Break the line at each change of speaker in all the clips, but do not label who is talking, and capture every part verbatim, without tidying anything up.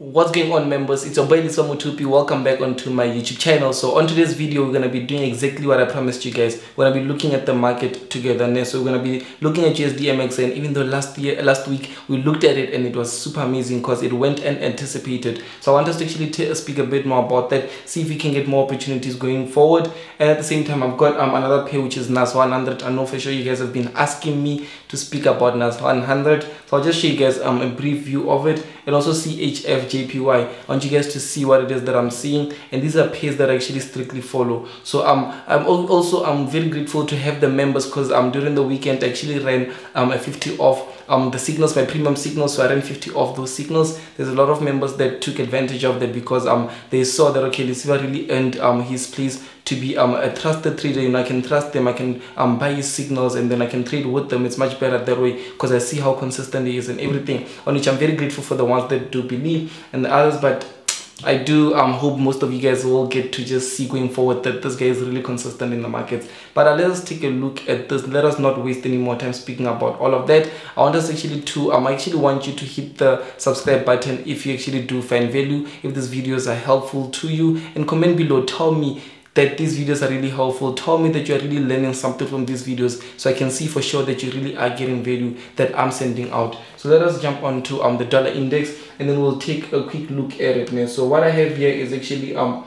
What's going on, members? It's your boy Lisa Mutupi. Welcome back onto my YouTube channel. So on today's video, we're going to be doing exactly what I promised you guys. We're going to be looking at the market together. So we're going to be looking at U S D M X, and even though last year last week we looked at it and it was super amazing because it went and anticipated. So I want us to actually t speak a bit more about that, see if we can get more opportunities going forward. And at the same time, I've got um, another pair which is N A S one hundred. I know for sure you guys have been asking me to speak about N A S one hundred. So I'll just show you guys um, a brief view of it, and also C H F J P Y. I want you guys to see what it is that I'm seeing, and these are pairs that I actually strictly follow. So um, I'm also I'm very grateful to have the members, because um during the weekend I actually ran um a fifty off um the signals, my premium signals. So I ran fifty off those signals. There's a lot of members that took advantage of that because um they saw that okay, Lesiva really earned um his place to be um a trusted trader. You know, I can trust them, I can um buy his signals, and then I can trade with them. It's much better that way because I see how consistent he is and everything, on which I'm very grateful for the ones that do believe and the others. But I do um hope most of you guys will get to just see going forward that this guy is really consistent in the markets. But uh, let us take a look at this. Let us not waste any more time speaking about all of that. I want us actually to um I actually want you to hit the subscribe button if you actually do find value, if these videos are helpful to you, and comment below. Tell me that these videos are really helpful. Tell me that you're really learning something from these videos, so I can see for sure that you really are getting value that I'm sending out. So let us jump on to um the dollar index, and then we'll take a quick look at it, man. So what I have here is actually um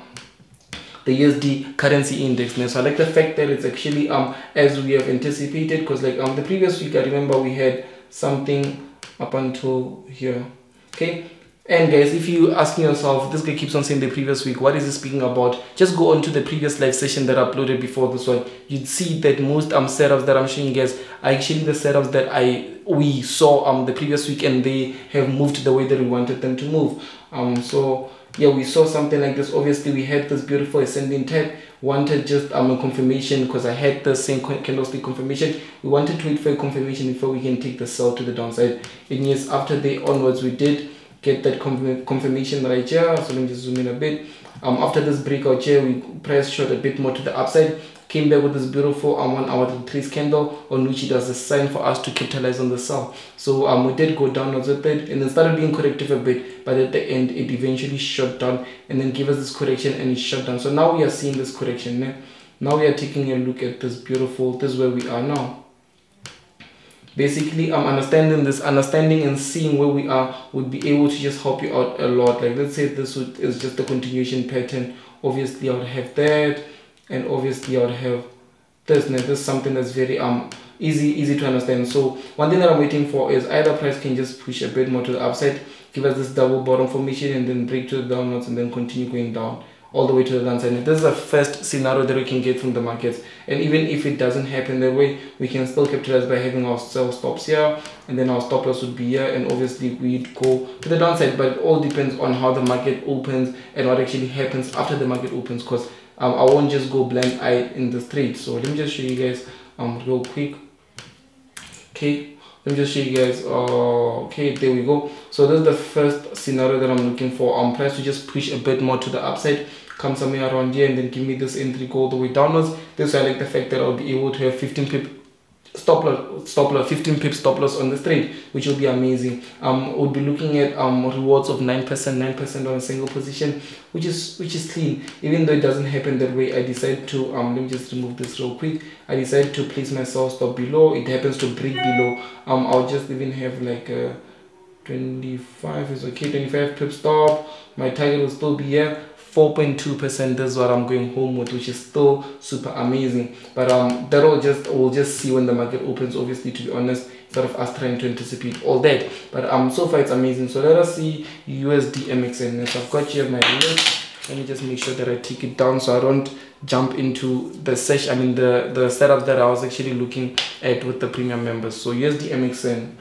the U S D currency index, man. So I like the fact that it's actually um as we have anticipated, because like um the previous week I remember we had something up until here, okay. And guys, if you asking yourself, this guy keeps on saying the previous week, what is he speaking about? Just go on to the previous live session that I uploaded before this one. You'd see that most um setups that I'm showing you guys are actually the setups that I we saw um the previous week, and they have moved the way that we wanted them to move. Um so yeah, we saw something like this. Obviously we had this beautiful ascending tag, wanted just um a confirmation, because I had the same candlestick confirmation. We wanted to wait for a confirmation before we can take the sell to the downside. And yes, after the onwards we did get that confirmation right here. So let me just zoom in a bit. Um after this breakout here, we pressed short a bit more to the upside, came back with this beautiful um one hour trace candle, on which it was a sign for us to capitalize on the sell. So um we did go downwards with it, and then started being corrective a bit, but at the end it eventually shut down and then gave us this correction, and it shut down. So now we are seeing this correction. Now, now we are taking a look at this beautiful, this is where we are now. Basically, I'm um, understanding this, understanding and seeing where we are would be able to just help you out a lot. Like let's say this would, is just a continuation pattern. Obviously, I would have that, and obviously I would have this. Now, this is something that's very um easy, easy to understand. So one thing that I'm waiting for is either price can just push a bit more to the upside, give us this double bottom formation, and then break to the downwards, and then continue going down all the way to the downside. And this is the first scenario that we can get from the markets, and even if it doesn't happen that way, we can still capitalize by having our sell stops here, and then our stop loss would be here, and obviously we'd go to the downside. But it all depends on how the market opens and what actually happens after the market opens, because um, I won't just go blind eye in this trade. So let me just show you guys um real quick. Okay, let me just show you guys. Uh, okay, there we go. So this is the first scenario that I'm looking for. Um, price to just push a bit more to the upside, come somewhere around here, and then give me this entry, go all the way downwards. This I like the fact that I'll be able to have fifteen pip stop loss, stop loss, fifteen pip stop loss on this trade, which will be amazing. Um, we'll be looking at um rewards of nine percent, nine percent on a single position, which is which is clean. Even though it doesn't happen that way, I decide to um let me just remove this real quick. I decide to place my sell stop below. It happens to break below. Um, I'll just even have like a twenty-five is okay, twenty-five pip stop. My target will still be here. four point two percent, this is what I'm going home with, which is still super amazing. But um that will just we'll just see when the market opens, obviously, to be honest, instead of us trying to anticipate all that. But um so far it's amazing. So let us see U S D M X N. So I've got here my list. Let me just make sure that I take it down so I don't jump into the session, I mean the the setup that I was actually looking at with the premium members. So U S D M X N.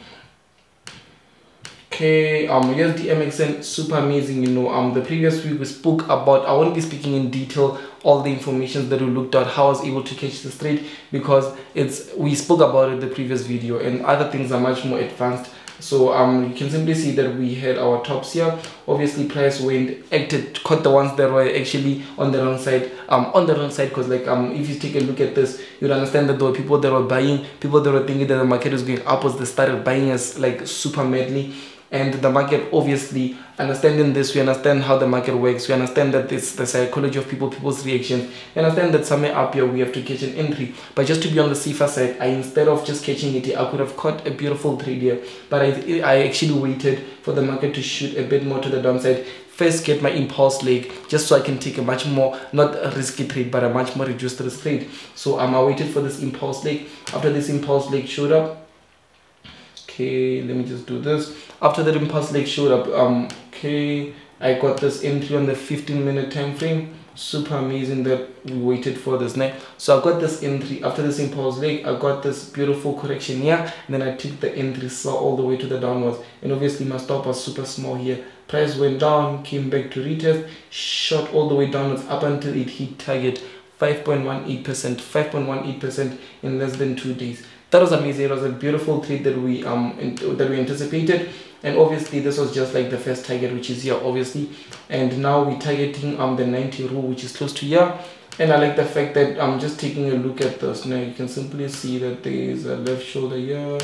Okay, um, U S D M X N, super amazing. You know, um, the previous week we spoke about, I won't be speaking in detail all the information that we looked at, how I was able to catch this trade, because it's we spoke about it in the previous video, and other things are much more advanced. So um, you can simply see that we had our tops here. Obviously, price went, acted, caught the ones that were actually on the wrong side, um, on the wrong side, because like um, if you take a look at this, you'd understand that there were people that were buying, people that were thinking that the market was going upwards, they started buying us like super madly. and the market, obviously understanding this, we understand how the market works, we understand that it's the psychology of people, people's reaction, we understand that somewhere up here we have to catch an entry. But just to be on the safer side, I, instead of just catching it here, I could have caught a beautiful trade here, but I, I actually waited for the market to shoot a bit more to the downside, first get my impulse leg, just so I can take a much more, not a risky trade, but a much more reduced risk trade. So um, I waited for this impulse leg. After this impulse leg showed up, okay, let me just do this. After that impulse leg showed up, um, okay, I got this entry on the fifteen minute time frame. Super amazing that we waited for this night. So I got this entry after this impulse leg. I got this beautiful correction here, and then I took the entry, saw all the way to the downwards, and obviously my stop was super small here. Price went down, came back to retest, shot all the way downwards up until it hit target five point one eight percent, five point one eight percent in less than two days. That was amazing. It was a beautiful trade that we um that we anticipated, and obviously this was just like the first target, which is here obviously, and now we're targeting um the ninety rule, which is close to here. And I like the fact that I'm just taking a look at this. Now you can simply see that there is a left shoulder here,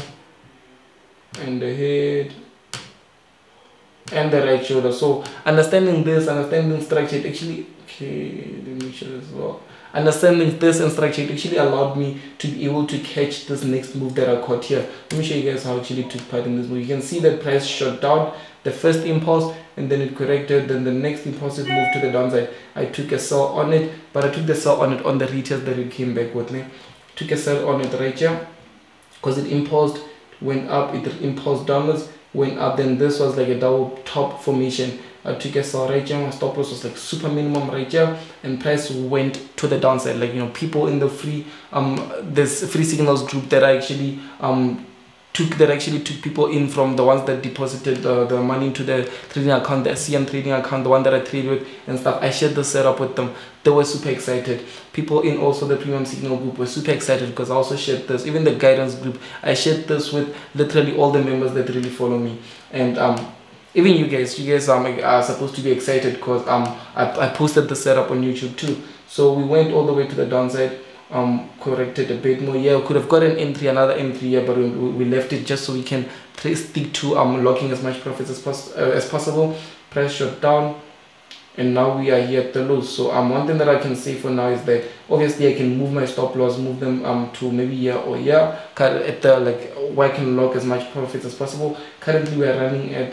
and the head, and the right shoulder. So understanding this, understanding structure, it actually, okay, let me show as well. Understanding this and structure, it actually allowed me to be able to catch this next move that I caught here. Let me show you guys how I actually took part in this move. You can see that price shot down, the first impulse, and then it corrected, then the next impulsive move to the downside. I took a sell on it, but I took the sell on it on the retest that it came back with me. Took a sell on it right here, because it impulsed, went up, it impulsed downwards, went up, then this was like a double top formation. I took a sell right here, my stop loss was like super minimum right here, and price went to the downside. Like, you know, people in the free um this free signals group that I actually um took that actually took people in from the ones that deposited uh, the money into the trading account, the C M trading account, the one that I trade with and stuff. I shared the setup with them. They were super excited. People in also the premium signal group were super excited because I also shared this. Even the guidance group, I shared this with literally all the members that really follow me. And um even you guys, you guys um, are supposed to be excited because um I, I posted the setup on YouTube too. So we went all the way to the downside, um corrected a bit more. Yeah, we could have got an entry, another entry here, but we, we left it just so we can stick to um locking as much profits as, pos uh, as possible. Price shot down, and now we are here at the lows. So um one thing that I can say for now is that obviously I can move my stop loss, move them um to maybe here or here at the like where I can lock as much profits as possible. Currently we are running at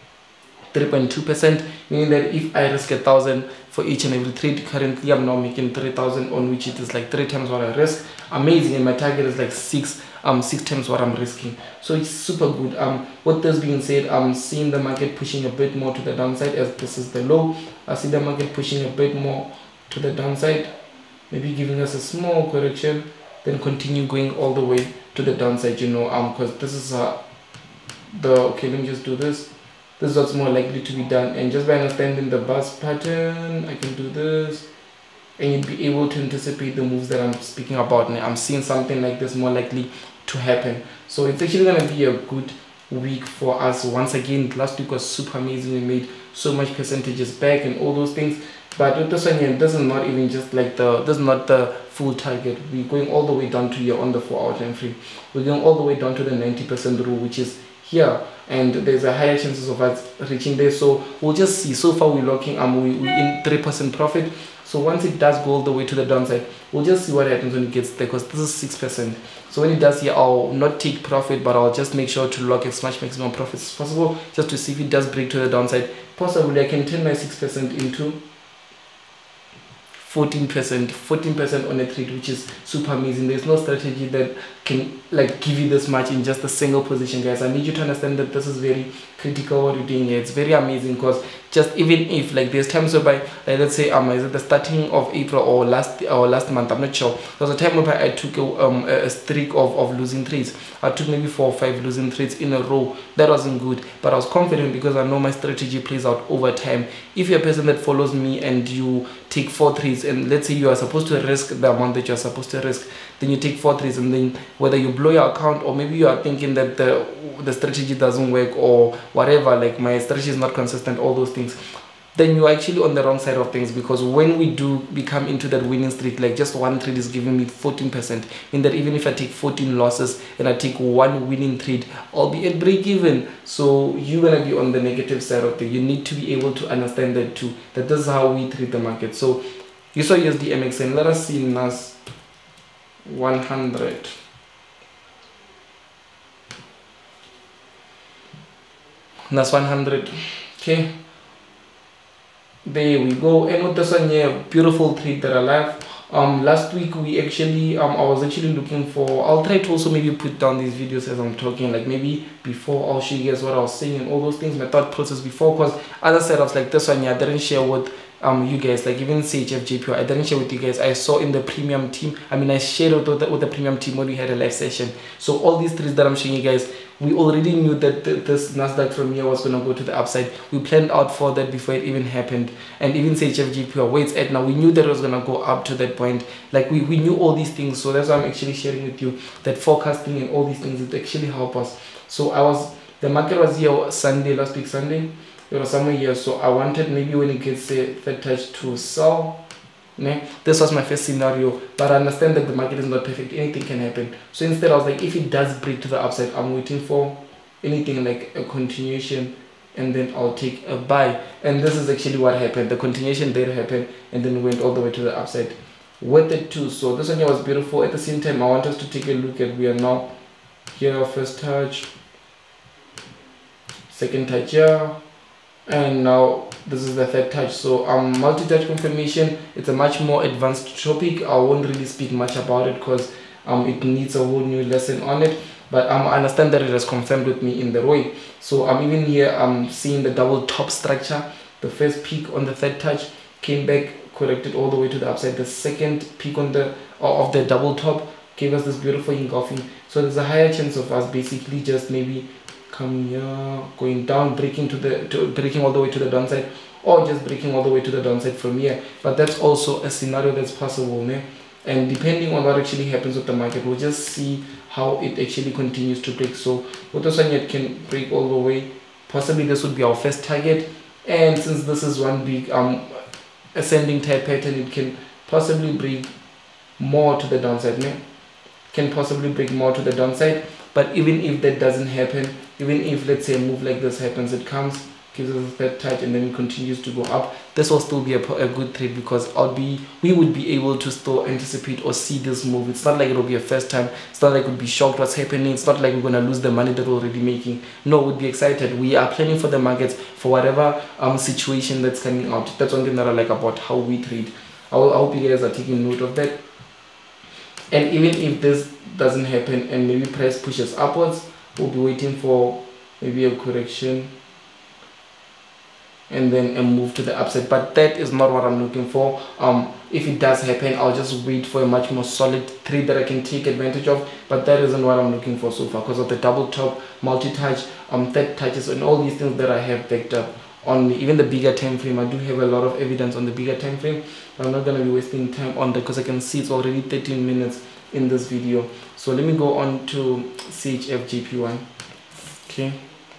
three point two percent, meaning that if I risk a thousand for each and every trade, currently I'm now making three thousand, on which it is like three times what I risk. Amazing. And my target is like six um six times what I'm risking, so it's super good. Um with this being said, I'm seeing the market pushing a bit more to the downside, as this is the low. I see the market pushing a bit more to the downside, maybe giving us a small correction, then continue going all the way to the downside, you know, um because this is uh the okay let me just do this. This is what's more likely to be done, and just by understanding the bus pattern, I can do this, and you'd be able to anticipate the moves that I'm speaking about. And I'm seeing something like this more likely to happen. So it's actually going to be a good week for us. Once again, last week was super amazing. We made so much percentages back and all those things. But with this one here, this is not even just like the, this is not the full target. We're going all the way down to here on the four hour time frame. We're going all the way down to the ninety percent rule, which is here, and there's a higher chances of us reaching there. So we'll just see. So far we're locking um we, we're in three percent profit. So once it does go all the way to the downside, we'll just see what happens when it gets there, because this is six percent. So when it does here, I'll not take profit, but I'll just make sure to lock as much maximum profits as possible, just to see if it does break to the downside. Possibly I can turn my six percent into fourteen percent, fourteen percent on a trade, which is super amazing. There's no strategy that can like give you this much in just a single position, guys. I need you to understand that this is very critical what you're doing here. It's very amazing, because just even if like there's times whereby like let's say um is it the starting of April or last or last month, I'm not sure, there was a time whereby I took a, um, a streak of, of losing trades. I took maybe four or five losing trades in a row. That wasn't good, but I was confident because I know my strategy plays out over time. If you're a person that follows me and you take four trades, and let's say you are supposed to risk the amount that you're supposed to risk, then you take four trades, and then whether you blow your account or maybe you are thinking that the the strategy doesn't work or whatever, like my strategy is not consistent, all those things, then you're actually on the wrong side of things, because when we do become into that winning streak, like just one trade is giving me fourteen percent, in that even if I take fourteen losses and I take one winning trade, I'll be at break even. So you're gonna be on the negative side of things. You need to be able to understand that too, that this is how we treat the market. So you saw U S D M X N. Let us see N A S one hundred. N A S one hundred. Okay, there we go. And with this one here, beautiful trade that I like. Um last week we actually um I was actually looking for, I'll try to also maybe put down these videos as I'm talking, like maybe before I'll show you guys what I was saying and all those things, my thought process before, because other setups like this one here I didn't share with um you guys, like even C H F J P Y I didn't share with you guys. I saw in the premium team, I mean I shared it with the, with the premium team when we had a live session. So all these trades that I'm showing you guys, we already knew that th this Nasdaq from here was going to go to the upside. We planned out for that before it even happened. And even C H F J P Y where it's at now, we knew that it was going to go up to that point. Like we, we knew all these things. So that's why I'm actually sharing with you that forecasting and all these things, it actually help us. So I was, the market was here Sunday, last week Sunday, it was somewhere here. So I wanted maybe when it gets a third touch to sell. Ne? This was my first scenario, but I understand that the market is not perfect, anything can happen. So instead I was like, if it does break to the upside, I'm waiting for anything like a continuation, and then I'll take a buy. And this is actually what happened. The continuation did happen, and then went all the way to the upside with it too. So this one here was beautiful. At the same time, I want us to take a look at, we are now here, first touch, second touch here, and now this is the third touch. So um multi-touch confirmation, it's a much more advanced topic. I won't really speak much about it because um it needs a whole new lesson on it, but um I understand that it has confirmed with me in the R O I. So I'm even here, I'm seeing the double top structure. The first peak on the third touch came back, corrected all the way to the upside. The second peak on the uh, of the double top gave us this beautiful engulfing. So there's a higher chance of us basically just maybe coming here, going down, breaking to the to breaking all the way to the downside, or just breaking all the way to the downside from here. But that's also a scenario that's possible, ne? And depending on what actually happens with the market, we'll just see how it actually continues to break. So with this one, it can break all the way. Possibly this would be our first target, and since this is one big um ascending type pattern, it can possibly break more to the downside, ne? Can possibly break more to the downside. But even if that doesn't happen, even if let's say a move like this happens, it comes, gives us a third touch, and then it continues to go up, this will still be a, a good trade, because I'll be we would be able to still anticipate or see this move. It's not like it'll be a first time, it's not like we'll be shocked what's happening, it's not like we're gonna lose the money that we're already making. No, we'd be excited. We are planning for the markets for whatever um situation that's coming out. That's one thing that I like about how we trade. I, will, I hope you guys are taking note of that. And even if this doesn't happen and maybe price pushes upwards, we'll be waiting for maybe a correction and then a move to the upside. But that is not what I'm looking for. Um if it does happen, I'll just wait for a much more solid trade that I can take advantage of. But that isn't what I'm looking for so far, because of the double top, multi-touch, um third touches, and all these things that I have backed up on even the bigger time frame. I do have a lot of evidence on the bigger time frame, but I'm not going to be wasting time on that, because I can see it's already thirteen minutes in this video. So let me go on to C H F J P Y. Okay,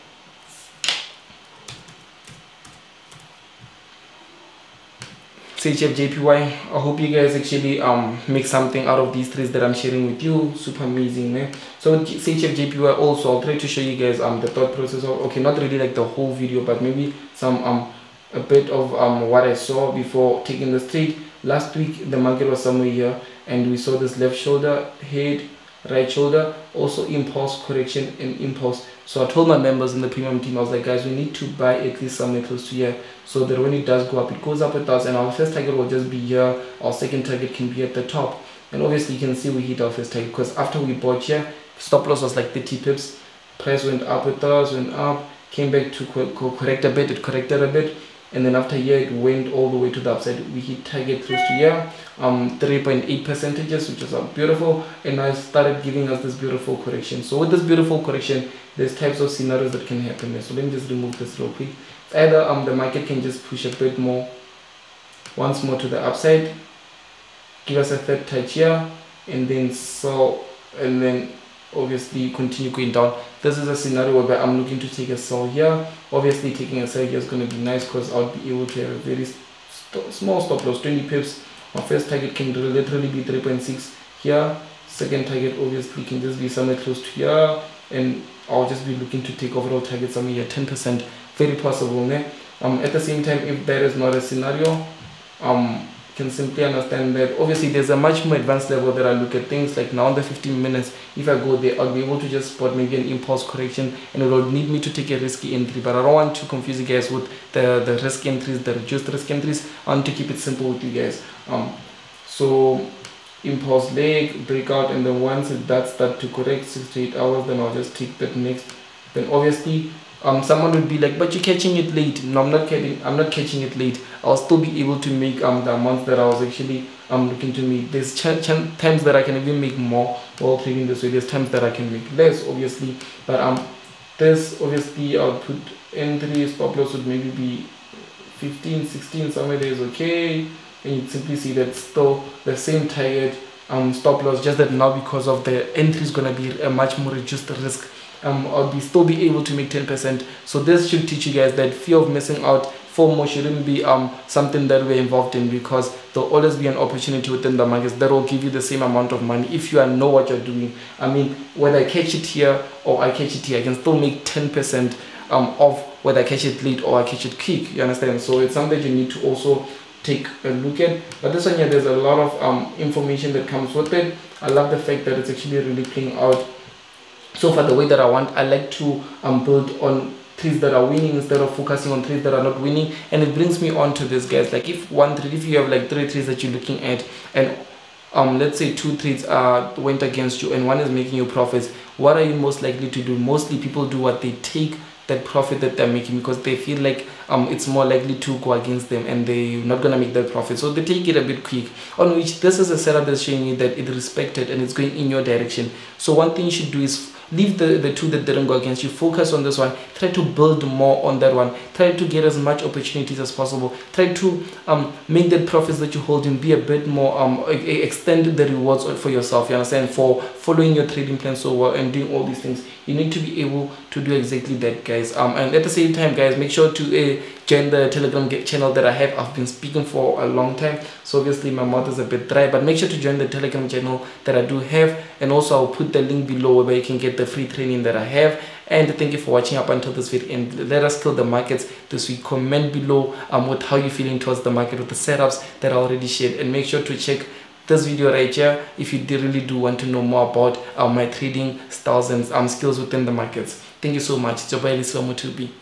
C H F J P Y, I hope you guys actually um make something out of these trades that I'm sharing with you. Super amazing, man. So with C H F J P Y also, I'll try to show you guys um the thought process of, okay, not really like the whole video, but maybe some um a bit of um what I saw before taking this trade. Last week the market was somewhere here, and we saw this left shoulder, head, right shoulder, also impulse, correction, and impulse. So I told my members in the premium team, I was like, guys, we need to buy at least somewhere close to here, so that when it does go up, it goes up with us, and our first target will just be here. Our second target can be at the top, and obviously you can see we hit our first target, because after we bought here, stop loss was like thirty pips, price went up with us, went up, came back to co co correct a bit, it corrected a bit, and then after here it went all the way to the upside. We hit target close to here, um three point eight percentages, which is uh, beautiful, and now it started giving us this beautiful correction. So with this beautiful correction, there's types of scenarios that can happen there. So let me just remove this real quick. It's either um the market can just push a bit more, once more to the upside, give us a third touch here, and then so and then obviously continue going down. This is a scenario where I'm looking to take a sell here. Obviously taking a sell here is going to be nice because I'll be able to have a very st small stop loss, twenty pips. My first target can literally be three point six here. Second target obviously can just be somewhere close to here, and I'll just be looking to take overall target somewhere here, ten percent. Very possible, ne? Um, at the same time, if that is not a scenario, um, can simply understand that obviously there's a much more advanced level that I look at things like now in the fifteen minutes. If I go there, I'll be able to just spot maybe an impulse correction, and it will need me to take a risky entry, but I don't want to confuse you guys with the the risk entries, the reduced risk entries. I want to keep it simple with you guys. Um, so impulse leg breakout, and then once it does start to correct six to eight hours, then I'll just take that next. Then obviously um someone would be like, but you're catching it late. No, I'm not catching I'm not catching it late. I'll still be able to make um the amounts that I was actually um looking to make. There's ch ch times that I can even make more while trading this way. There's times that I can make less, obviously, but um this obviously I'll put entry stop loss would maybe be fifteen, sixteen, somewhere there is okay. And you simply see that still the same target um stop loss, just that now because of the entry is going to be a much more reduced risk, um I'll be still be able to make ten percent. So this should teach you guys that fear of missing out, FOMO, shouldn't be um something that we're involved in, because there'll always be an opportunity within the markets that will give you the same amount of money if you are know what you're doing. I mean, whether I catch it here or I catch it here, I can still make ten percent um of whether I catch it late or I catch it quick. You understand? So it's something that you need to also take a look at. But this one here, there's a lot of um information that comes with it. I love the fact that it's actually really playing out so far the way that I want. I like to um build on trades that are winning instead of focusing on trades that are not winning, and it brings me on to this, guys. Like if one trade, if you have like three trades that you're looking at, and um let's say two trades uh went against you and one is making you profits, what are you most likely to do? Mostly people do what they take that profit that they're making because they feel like um it's more likely to go against them and they're not gonna make that profit, so they take it a bit quick, on which this is a setup that's showing you that it's respected and it's going in your direction. So one thing you should do is leave the the two that didn't go against you, focus on this one, try to build more on that one, try to get as much opportunities as possible, try to um make the profits that you hold in be a bit more um extend the rewards for yourself, you understand, for following your trading plan so well and doing all these things. You need to be able to do exactly that, guys. Um and at the same time, guys, make sure to uh, join the Telegram channel that I have. I've been speaking for a long time, so obviously my mouth is a bit dry, but make sure to join the Telegram channel that I do have, and also I'll put the link below where you can get the free training that I have. And thank you for watching up until this video, and let us kill the markets this week. Comment below um with how you're feeling towards the market with the setups that I already shared, and make sure to check this video right here if you really do want to know more about uh, my trading styles and um skills within the markets. Thank you so much. It's your boy Elisa Mutubi.